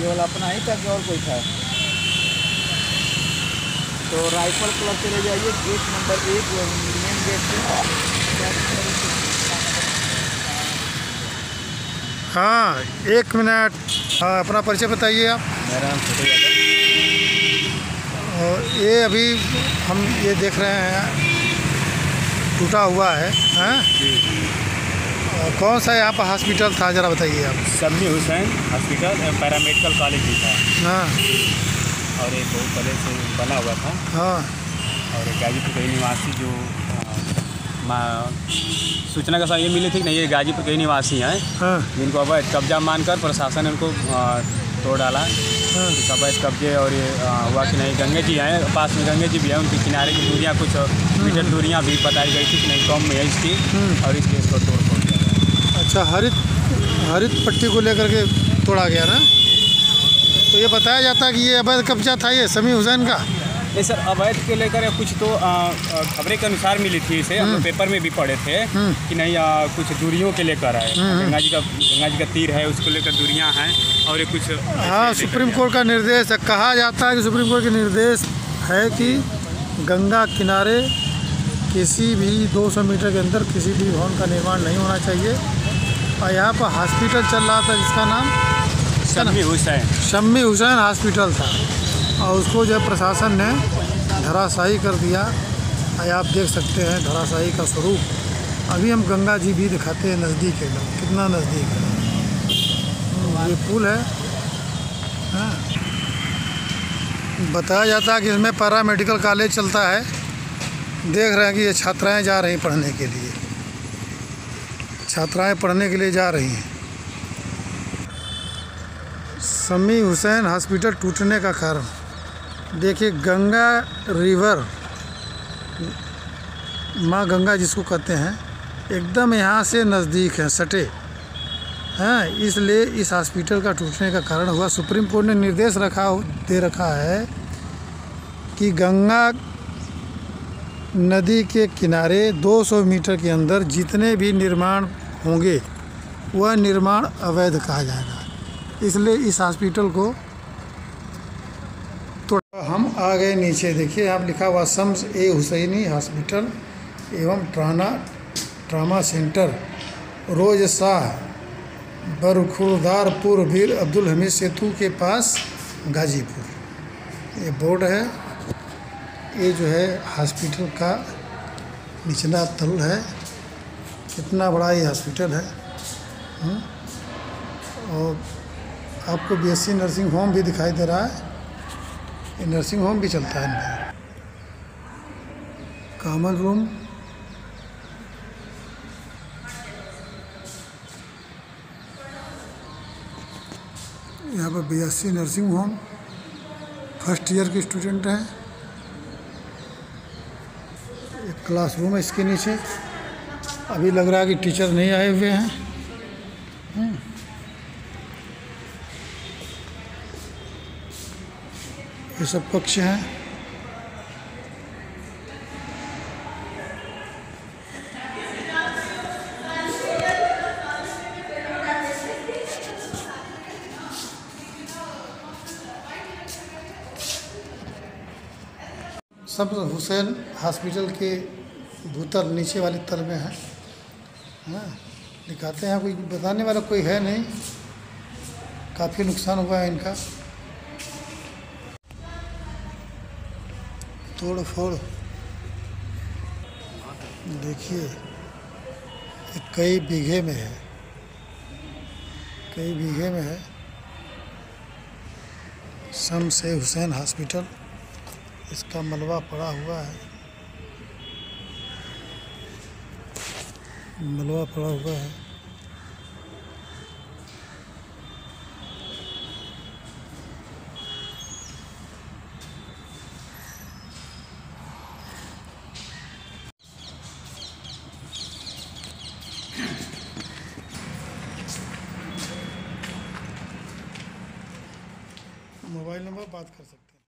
केवल अपना ही था कि और कोई था? तो राइफल क्लब चले जाइए, गेट नंबर 1 मेन गेट से। हाँ, 1 मिनट। हाँ, अपना परिचय बताइए आप। मेरा नाम छोटे यादव। और ये अभी हम ये देख रहे हैं टूटा हुआ है, हाँ जी। कौन सा यहाँ पर हॉस्पिटल था, ज़रा बताइए आप। Shammi Hussain hospital paramedical college भी था। हाँ, और एक बहुत पहले से बना हुआ था। हाँ। और एक गाजीपुर के निवासी जो सूचना का साथ ये मिली थी कि नहीं, ये गाजीपुर के निवासी हैं, हाँ, जिनको अवैध कब्जा मानकर प्रशासन ने उनको तोड़ डाला। हाँ। कुछ अवैध कब्जे और ये हुआ कि नहीं, गंगे जी हैं पास में, गंगे जी भी हैं, उनके किनारे की दूरियाँ कुछ मीटर दूरियाँ भी बताई गई थी कि नहीं कम में है इसकी, और इसके इसको तोड़ फोड़ दिया गया। अच्छा, हरित पट्टी को लेकर के तोड़ा गया ना। तो ये बताया जाता है कि ये अवैध कब्जा था ये शम्मी हुसैन का। नहीं सर, अवैध के लेकर कुछ तो खबरें के अनुसार मिली थी इसे, हम पेपर में भी पढ़े थे कि नहीं कुछ दूरियों के लेकर है। गंगा जी का तीर है, उसको लेकर दूरियां हैं, और ये कुछ। हाँ, सुप्रीम कोर्ट का निर्देश है, कहा जाता है कि सुप्रीम कोर्ट का निर्देश है कि गंगा किनारे किसी भी 200 मीटर के अंदर किसी भी भवन का निर्माण नहीं होना चाहिए। और यहाँ पर हॉस्पिटल चल रहा था जिसका नाम शम्मी हुसैन हॉस्पिटल था, और उसको जो प्रशासन ने धराशायी कर दिया। आप देख सकते हैं धराशायी का स्वरूप। अभी हम गंगा जी भी दिखाते हैं नज़दीक, एकदम कितना नज़दीक है। ये पुल है। हाँ, बताया जाता है कि इसमें पैरामेडिकल कॉलेज चलता है। देख रहे हैं कि ये छात्राएं जा रही पढ़ने के लिए, छात्राएं पढ़ने के लिए जा रही हैं। शम्मी हुसैन हॉस्पिटल टूटने का कारण देखिए, गंगा रिवर, माँ गंगा जिसको कहते हैं, एकदम यहाँ से नज़दीक है, सटे हैं। इसलिए इस हॉस्पिटल का टूटने का कारण हुआ। सुप्रीम कोर्ट ने निर्देश दे रखा है कि गंगा नदी के किनारे 200 मीटर के अंदर जितने भी निर्माण होंगे वह निर्माण अवैध कहा जाएगा। इसलिए इस हॉस्पिटल को तो हम आ गए नीचे। देखिए यहाँ लिखा हुआ शम्स ए हुसैनी हॉस्पिटल एवं ट्रामा सेंटर, रोज शाह बरखुरदारपुर वीर अब्दुल हमीद सेतु के पास गाजीपुर। ये बोर्ड है। ये जो है हॉस्पिटल का निचला तल है। कितना बड़ा ये हॉस्पिटल है। और आपको बीएससी नर्सिंग होम भी दिखाई दे रहा है। ये नर्सिंग होम भी चलता है इनका। कॉमन रूम, यहाँ पर BSc nursing home first year के स्टूडेंट हैं। एक क्लासरूम है इसके नीचे। अभी लग रहा है कि टीचर नहीं आए हुए हैं। ये सब कक्ष हैं। शम्स हुसैन हॉस्पिटल के भूतल नीचे वाले तल में है। हाँ, दिखाते हैं। कोई बताने वाला कोई है नहीं। काफ़ी नुकसान हुआ है इनका। तोड़ फोड़ देखिए, ये कई बीघे में है, कई बीघे में है। शम्स ए हुसैन हॉस्पिटल, इसका मलबा पड़ा हुआ है, मलबा पड़ा हुआ है। मोबाइल नंबर बात कर सकते हैं।